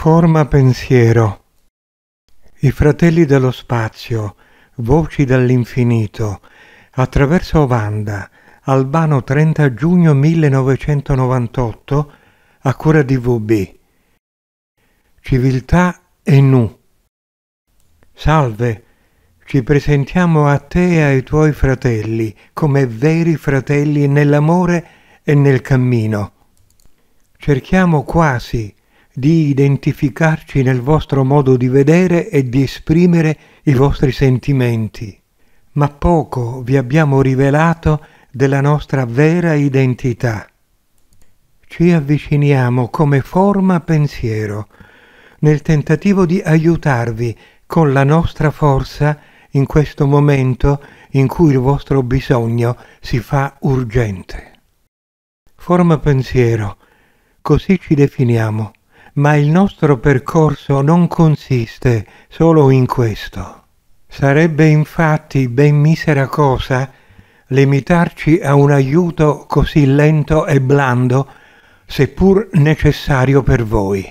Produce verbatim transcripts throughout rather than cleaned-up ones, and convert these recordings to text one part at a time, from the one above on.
Forma pensiero. I fratelli dello spazio, voci dall'infinito, attraverso Wanda, Albano trenta giugno millenovecentonovantotto, a cura di V B. Civiltà e Nu. Salve, ci presentiamo a te e ai tuoi fratelli come veri fratelli nell'amore e nel cammino. Cerchiamo quasi di identificarci nel vostro modo di vedere e di esprimere i vostri sentimenti, ma poco vi abbiamo rivelato della nostra vera identità. Ci avviciniamo come forma pensiero, nel tentativo di aiutarvi con la nostra forza in questo momento in cui il vostro bisogno si fa urgente. Forma pensiero, così ci definiamo. Ma il nostro percorso non consiste solo in questo. Sarebbe infatti ben misera cosa limitarci a un aiuto così lento e blando, seppur necessario per voi.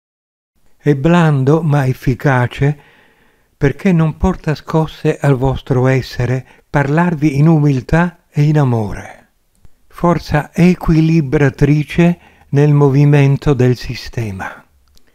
È blando ma efficace perché non porta scosse al vostro essere parlarvi in umiltà e in amore. Forza equilibratrice nel movimento del sistema.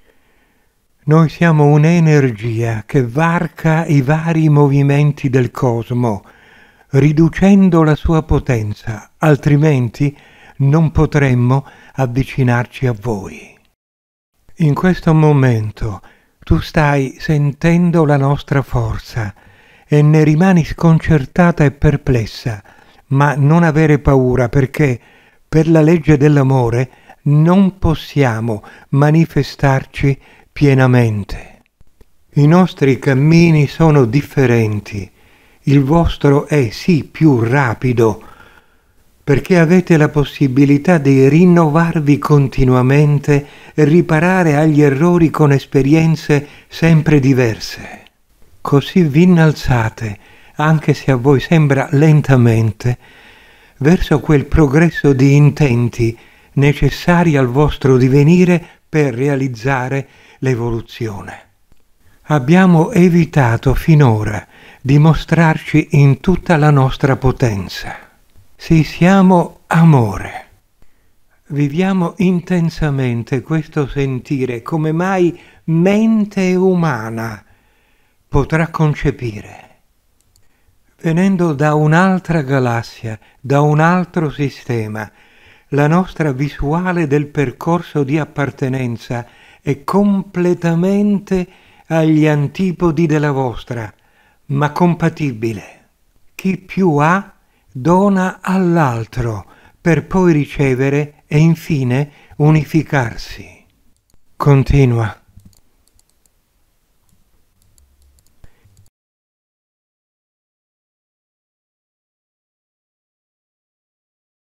Noi siamo un'energia che varca i vari movimenti del cosmo, riducendo la sua potenza, altrimenti non potremmo avvicinarci a voi. In questo momento tu stai sentendo la nostra forza e ne rimani sconcertata e perplessa, ma non avere paura perché, per la legge dell'amore, non possiamo manifestarci pienamente. I nostri cammini sono differenti. Il vostro è sì più rapido, perché avete la possibilità di rinnovarvi continuamente e riparare agli errori con esperienze sempre diverse. Così vi innalzate, anche se a voi sembra lentamente, verso quel progresso di intenti necessari al vostro divenire per realizzare l'evoluzione. Abbiamo evitato finora di mostrarci in tutta la nostra potenza. Sì, siamo amore. Viviamo intensamente questo sentire come mai mente umana potrà concepire. Venendo da un'altra galassia, da un altro sistema, la nostra visuale del percorso di appartenenza è completamente agli antipodi della vostra, ma compatibile. Chi più ha, dona all'altro, per poi ricevere e infine unificarsi. Continua.